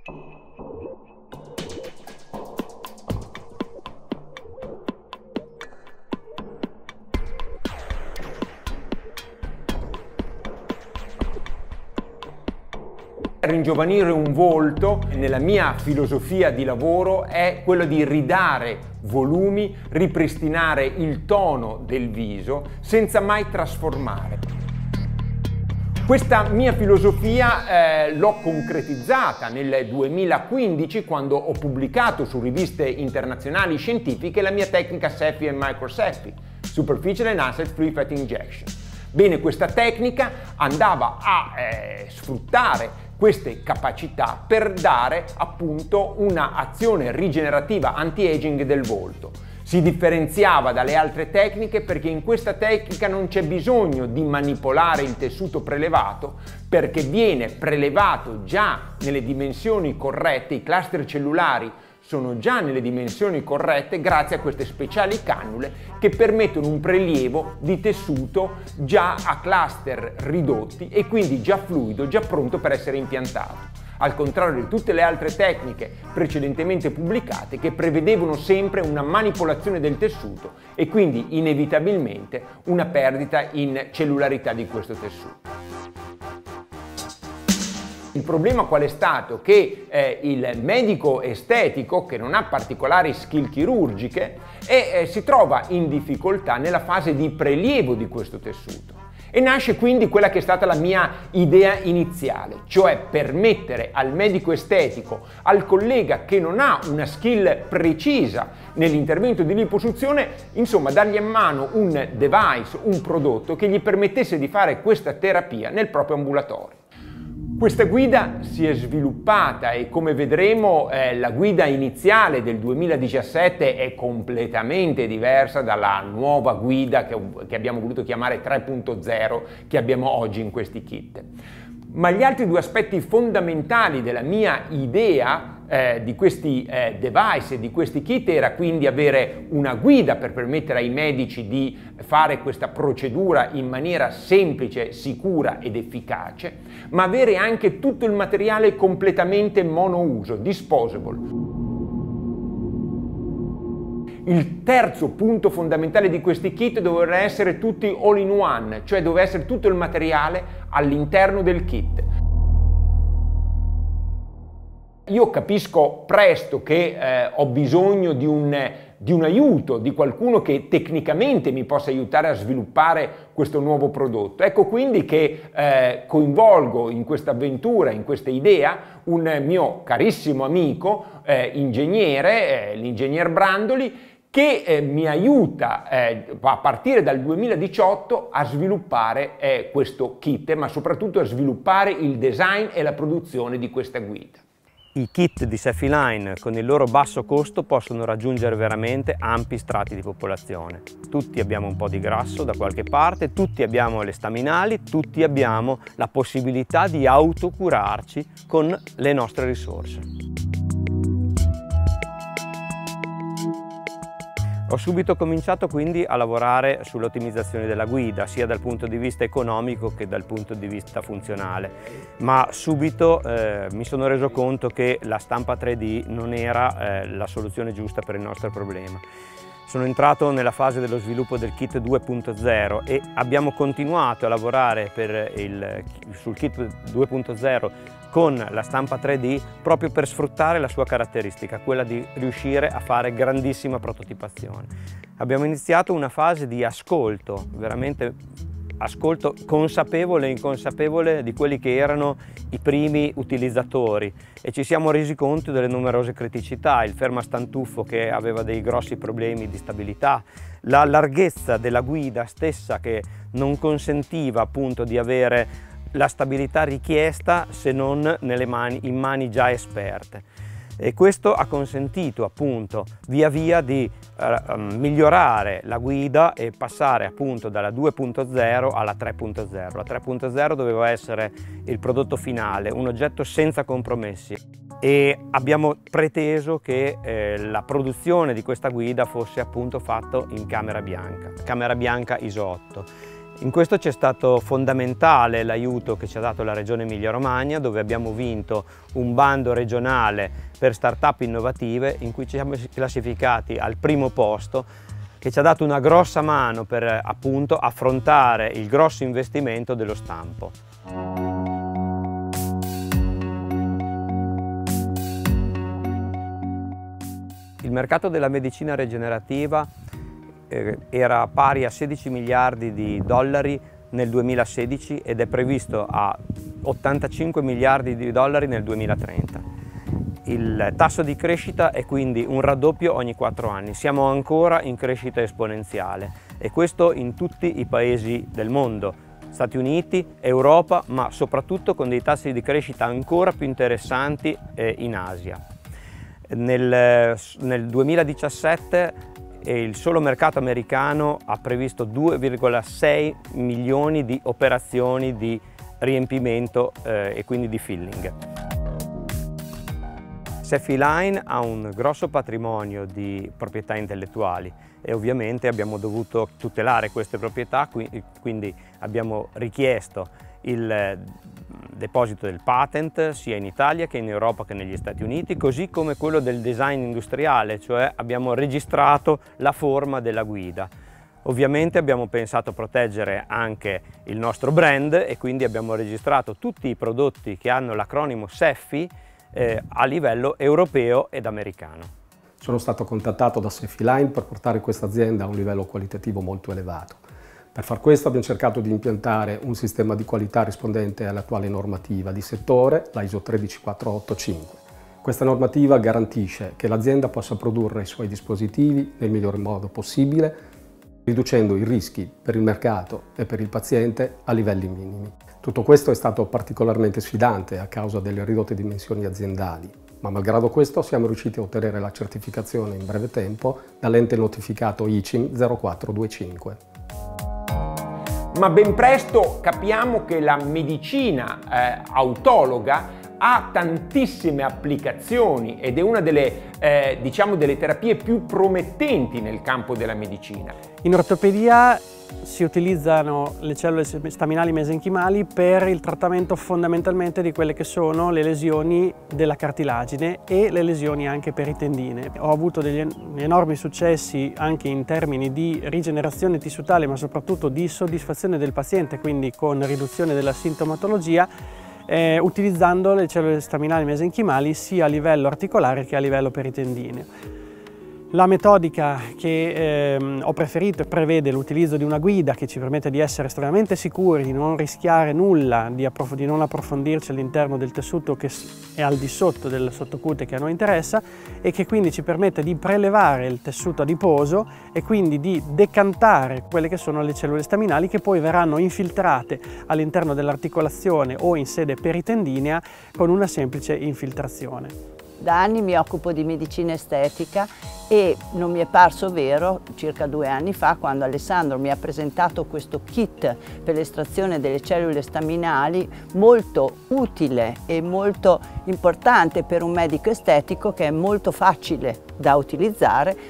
Ringiovanire un volto, nella mia filosofia di lavoro, è quello di ridare volumi, ripristinare il tono del viso senza mai trasformare. Questa mia filosofia l'ho concretizzata nel 2015 quando ho pubblicato su riviste internazionali scientifiche la mia tecnica Cephi e Micro-Cephi, Superficial Enhanced Free Fat Injection. Bene, questa tecnica andava a sfruttare queste capacità per dare appunto una azione rigenerativa anti-aging del volto. Si differenziava dalle altre tecniche perché in questa tecnica non c'è bisogno di manipolare il tessuto prelevato, perché viene prelevato già nelle dimensioni corrette, i cluster cellulari sono già nelle dimensioni corrette grazie a queste speciali cannule che permettono un prelievo di tessuto già a cluster ridotti e quindi già fluido, già pronto per essere impiantato. Al contrario di tutte le altre tecniche precedentemente pubblicate che prevedevano sempre una manipolazione del tessuto e quindi inevitabilmente una perdita in cellularità di questo tessuto. Il problema qual è stato? Che il medico estetico, che non ha particolari skill chirurgiche, si trova in difficoltà nella fase di prelievo di questo tessuto. E nasce quindi quella che è stata la mia idea iniziale, cioè permettere al medico estetico, al collega che non ha una skill precisa nell'intervento di liposuzione, insomma dargli in mano un device, un prodotto che gli permettesse di fare questa terapia nel proprio ambulatorio. Questa guida si è sviluppata e come vedremo la guida iniziale del 2017 è completamente diversa dalla nuova guida che abbiamo voluto chiamare 3.0 che abbiamo oggi in questi kit. Ma gli altri due aspetti fondamentali della mia idea di questi device e di questi kit era quindi avere una guida per permettere ai medici di fare questa procedura in maniera semplice, sicura ed efficace, ma avere anche tutto il materiale completamente monouso, disposable. Il terzo punto fondamentale di questi kit doveva essere tutti all in one, cioè doveva essere tutto il materiale all'interno del kit. Io capisco presto che ho bisogno di un aiuto, di qualcuno che tecnicamente mi possa aiutare a sviluppare questo nuovo prodotto. Ecco quindi che coinvolgo in questa avventura, in questa idea, un mio carissimo amico, ingegnere, l'ingegner Brandoli, che mi aiuta a partire dal 2018 a sviluppare questo kit, ma soprattutto a sviluppare il design e la produzione di questa guida. I kit di Cephi Line con il loro basso costo possono raggiungere veramente ampi strati di popolazione. Tutti abbiamo un po' di grasso da qualche parte, tutti abbiamo le staminali, tutti abbiamo la possibilità di autocurarci con le nostre risorse. Ho subito cominciato quindi a lavorare sull'ottimizzazione della guida, sia dal punto di vista economico che dal punto di vista funzionale, ma subito mi sono reso conto che la stampa 3D non era la soluzione giusta per il nostro problema. Sono entrato nella fase dello sviluppo del kit 2.0 e abbiamo continuato a lavorare sul kit 2.0 con la stampa 3D proprio per sfruttare la sua caratteristica, quella di riuscire a fare grandissima prototipazione. Abbiamo iniziato una fase di ascolto, veramente ascolto consapevole e inconsapevole di quelli che erano i primi utilizzatori e ci siamo resi conto delle numerose criticità, il fermastantuffo che aveva dei grossi problemi di stabilità, la larghezza della guida stessa che non consentiva appunto di avere la stabilità richiesta se non in mani già esperte. E questo ha consentito appunto via via di migliorare la guida e passare appunto dalla 2.0 alla 3.0. La 3.0 doveva essere il prodotto finale, un oggetto senza compromessi e abbiamo preteso che la produzione di questa guida fosse appunto fatta in camera bianca ISO 8. In questo c'è stato fondamentale l'aiuto che ci ha dato la Regione Emilia-Romagna, dove abbiamo vinto un bando regionale per start-up innovative in cui ci siamo classificati al primo posto, che ci ha dato una grossa mano per appunto affrontare il grosso investimento dello stampo. Il mercato della medicina rigenerativa era pari a 16 miliardi di dollari nel 2016 ed è previsto a 85 miliardi di dollari nel 2030. Il tasso di crescita è quindi un raddoppio ogni 4 anni, siamo ancora in crescita esponenziale e questo in tutti i paesi del mondo, Stati Uniti, Europa, ma soprattutto con dei tassi di crescita ancora più interessanti in Asia. Nel 2017 il solo mercato americano ha previsto 2,6 milioni di operazioni di riempimento e quindi di filling. Ceffi-Line ha un grosso patrimonio di proprietà intellettuali e ovviamente abbiamo dovuto tutelare queste proprietà, quindi abbiamo richiesto il deposito del patent sia in Italia che in Europa che negli Stati Uniti, così come quello del design industriale, cioè abbiamo registrato la forma della guida. Ovviamente abbiamo pensato a proteggere anche il nostro brand e quindi abbiamo registrato tutti i prodotti che hanno l'acronimo Ceffi a livello europeo ed americano. Sono stato contattato da Ceffi-Line per portare questa azienda a un livello qualitativo molto elevato. Per far questo abbiamo cercato di impiantare un sistema di qualità rispondente all'attuale normativa di settore, la ISO 13485. Questa normativa garantisce che l'azienda possa produrre i suoi dispositivi nel miglior modo possibile, riducendo i rischi per il mercato e per il paziente a livelli minimi. Tutto questo è stato particolarmente sfidante a causa delle ridotte dimensioni aziendali, ma malgrado questo siamo riusciti a ottenere la certificazione in breve tempo dall'ente notificato ICIN 0425. Ma ben presto capiamo che la medicina autologa ha tantissime applicazioni ed è una delle, delle terapie più promettenti nel campo della medicina. In ortopedia si utilizzano le cellule staminali mesenchimali per il trattamento fondamentalmente di quelle che sono le lesioni della cartilagine e le lesioni anche per i tendine. Ho avuto degli enormi successi anche in termini di rigenerazione tissutale, ma soprattutto di soddisfazione del paziente, quindi con riduzione della sintomatologia, utilizzando le cellule staminali mesenchimali sia a livello articolare che a livello peritendineo. La metodica che ho preferito prevede l'utilizzo di una guida che ci permette di essere estremamente sicuri, di non rischiare nulla, di non approfondirci all'interno del tessuto che è al di sotto del sottocute che a noi interessa e che quindi ci permette di prelevare il tessuto adiposo e quindi di decantare quelle che sono le cellule staminali che poi verranno infiltrate all'interno dell'articolazione o in sede peritendinea con una semplice infiltrazione. Da anni mi occupo di medicina estetica e non mi è parso vero, circa 2 anni fa, quando Alessandro mi ha presentato questo kit per l'estrazione delle cellule staminali, molto utile e molto importante per un medico estetico, che è molto facile da utilizzare.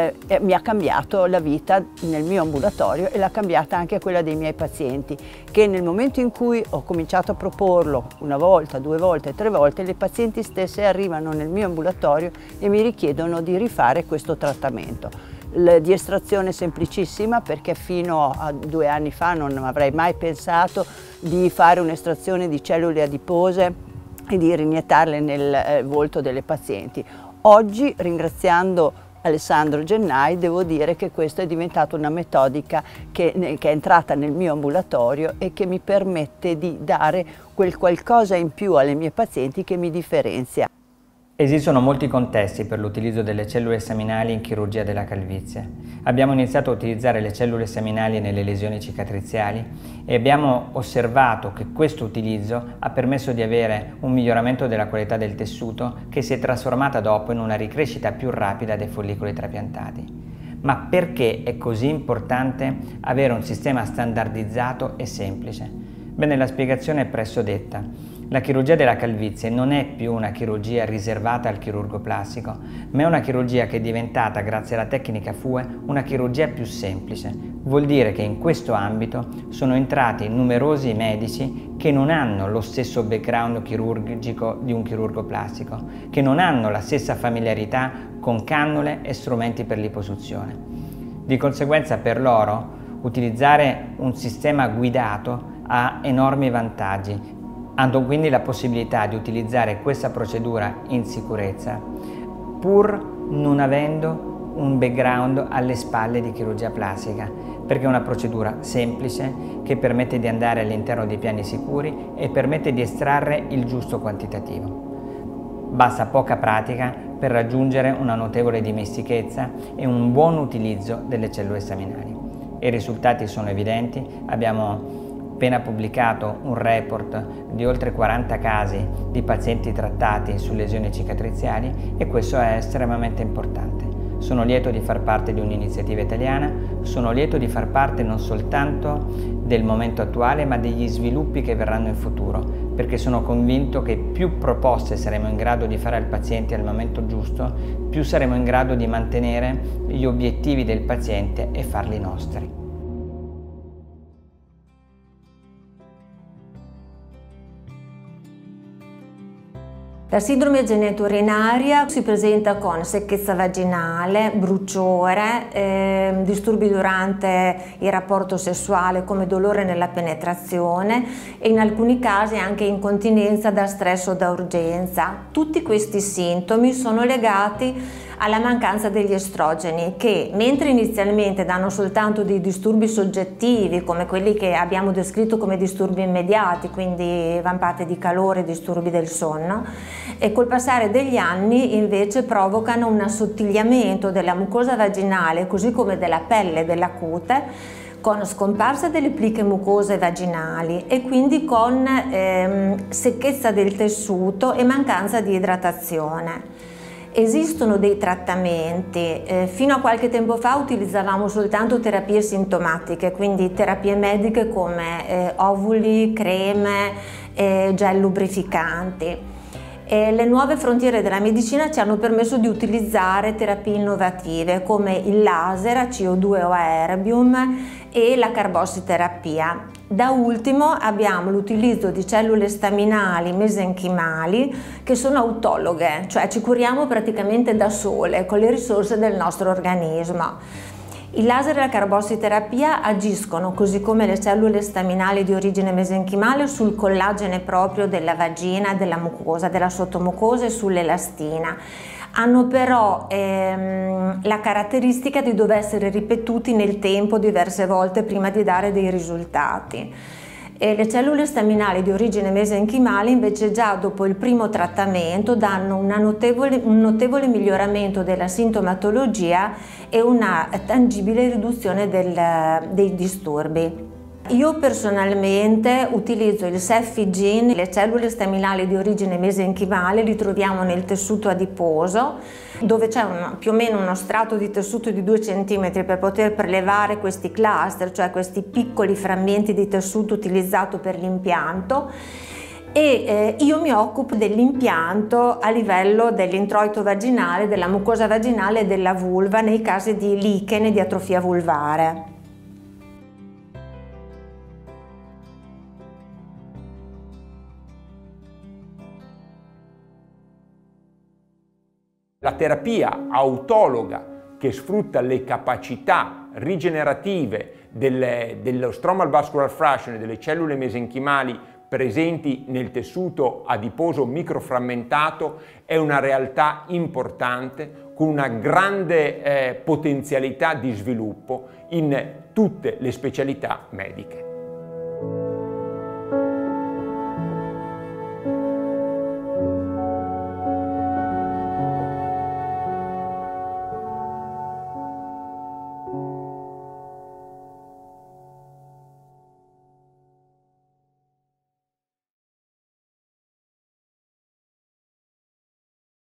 Mi ha cambiato la vita nel mio ambulatorio e l'ha cambiata anche quella dei miei pazienti, che nel momento in cui ho cominciato a proporlo 1 volta, 2 volte, 3 volte, le pazienti stesse arrivano nel mio ambulatorio e mi richiedono di rifare questo trattamento. Di estrazione semplicissima, perché fino a 2 anni fa non avrei mai pensato di fare un'estrazione di cellule adipose e di riiniettarle nel volto delle pazienti. Oggi, ringraziando Alessandro Gennai, devo dire che questa è diventata una metodica che è entrata nel mio ambulatorio e che mi permette di dare quel qualcosa in più alle mie pazienti che mi differenzia. Esistono molti contesti per l'utilizzo delle cellule staminali in chirurgia della calvizie. Abbiamo iniziato a utilizzare le cellule staminali nelle lesioni cicatriziali e abbiamo osservato che questo utilizzo ha permesso di avere un miglioramento della qualità del tessuto, che si è trasformata dopo in una ricrescita più rapida dei follicoli trapiantati. Ma perché è così importante avere un sistema standardizzato e semplice? Bene, la spiegazione è presso detta. La chirurgia della calvizie non è più una chirurgia riservata al chirurgo plastico, ma è una chirurgia che è diventata, grazie alla tecnica FUE, una chirurgia più semplice. Vuol dire che in questo ambito sono entrati numerosi medici che non hanno lo stesso background chirurgico di un chirurgo plastico, che non hanno la stessa familiarità con cannule e strumenti per liposuzione. Di conseguenza per loro utilizzare un sistema guidato ha enormi vantaggi. Hanno quindi la possibilità di utilizzare questa procedura in sicurezza, pur non avendo un background alle spalle di chirurgia plastica, perché è una procedura semplice che permette di andare all'interno di piani sicuri e permette di estrarre il giusto quantitativo. Basta poca pratica per raggiungere una notevole dimestichezza e un buon utilizzo delle cellule staminali. I risultati sono evidenti, abbiamo appena pubblicato un report di oltre 40 casi di pazienti trattati su lesioni cicatriziali e questo è estremamente importante. Sono lieto di far parte di un'iniziativa italiana, sono lieto di far parte non soltanto del momento attuale ma degli sviluppi che verranno in futuro, perché sono convinto che più proposte saremo in grado di fare al paziente al momento giusto, più saremo in grado di mantenere gli obiettivi del paziente e farli nostri. La sindrome genitourinaria si presenta con secchezza vaginale, bruciore, disturbi durante il rapporto sessuale come dolore nella penetrazione e in alcuni casi anche incontinenza da stress o da urgenza. Tutti questi sintomi sono legati alla mancanza degli estrogeni che, mentre inizialmente danno soltanto dei disturbi soggettivi come quelli che abbiamo descritto come disturbi immediati, quindi vampate di calore, disturbi del sonno, e col passare degli anni invece provocano un assottigliamento della mucosa vaginale così come della pelle della cute, con scomparsa delle pliche mucose vaginali e quindi con secchezza del tessuto e mancanza di idratazione. Esistono dei trattamenti, fino a qualche tempo fa utilizzavamo soltanto terapie sintomatiche, quindi terapie mediche come ovuli, creme, gel lubrificanti. Le nuove frontiere della medicina ci hanno permesso di utilizzare terapie innovative come il laser a CO2 o a erbium e la carbossiterapia. Da ultimo abbiamo l'utilizzo di cellule staminali mesenchimali che sono autologhe, cioè ci curiamo praticamente da sole con le risorse del nostro organismo. Il laser e la carbossiterapia agiscono, così come le cellule staminali di origine mesenchimale, sul collagene proprio della vagina, della mucosa, della sottomucosa e sull'elastina. Hanno però la caratteristica di dover essere ripetuti nel tempo diverse volte prima di dare dei risultati. E le cellule staminali di origine mesenchimale invece già dopo il primo trattamento danno un notevole miglioramento della sintomatologia e una tangibile riduzione dei disturbi. Io personalmente utilizzo il Cefigene, le cellule staminali di origine mesenchimale, li troviamo nel tessuto adiposo, dove c'è più o meno uno strato di tessuto di 2 cm per poter prelevare questi cluster, cioè questi piccoli frammenti di tessuto utilizzato per l'impianto. E io mi occupo dell'impianto a livello dell'introito vaginale, della mucosa vaginale e della vulva nei casi di lichen e di atrofia vulvare. La terapia autologa che sfrutta le capacità rigenerative dello stromal vascular fraction e delle cellule mesenchimali presenti nel tessuto adiposo microframmentato è una realtà importante con una grande potenzialità di sviluppo in tutte le specialità mediche.